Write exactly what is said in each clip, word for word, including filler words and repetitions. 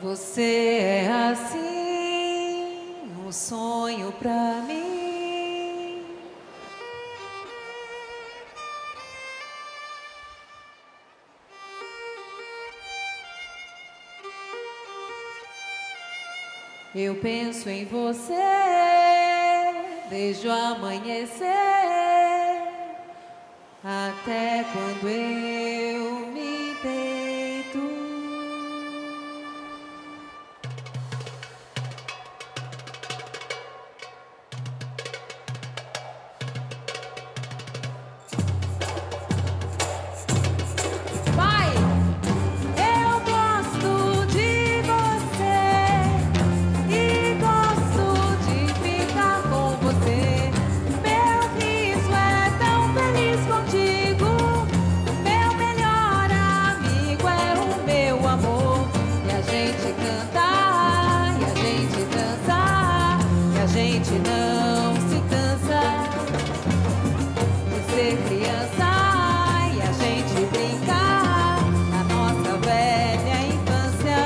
Você é assim, um sonho pra mim. Eu penso em você desde o amanhecer até quando eu me deito. Não se cansa de ser criança e a gente brincar na nossa velha infância.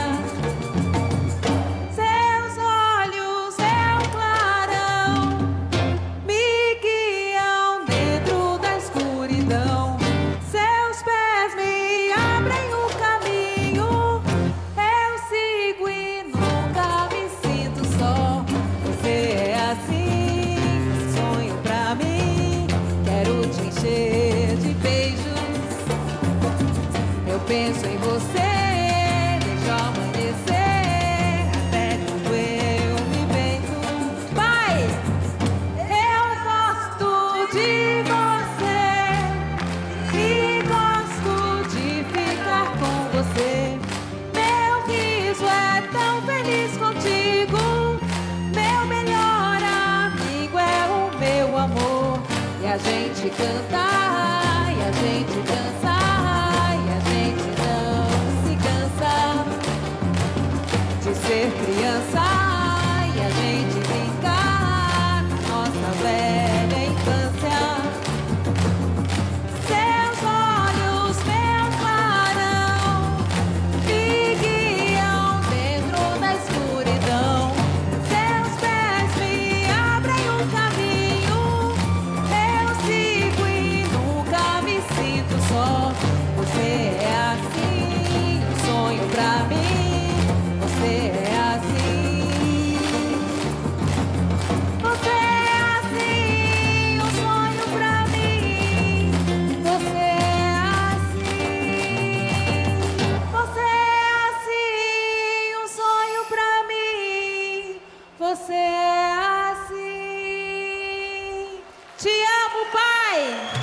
Seus olhos, seu clarão, me guiam dentro da escuridão. Seus pés me abrem o caminho. Eu sigo e nunca me sinto só. Você é assim, sonho pra mim. Quero te encher de beijos. Eu penso em você desde o amanhecer até quando eu me deito. Pai, eu gosto de você e gosto de ficar com você. Meu riso é tão feliz contigo. E a gente canta, e a gente dança, e a gente não se cansa de ser criança, e a gente brinca na nossa velha infância. Seus olhos, meu clarão, me guiam dentro da escuridão. Seus pés me abrem o caminho. Você é assim, um sonho pra mim. Você é assim. Você é assim, um sonho pra mim. Você é assim. Você é assim, um sonho pra mim. Você é assim. Te amo, Pai.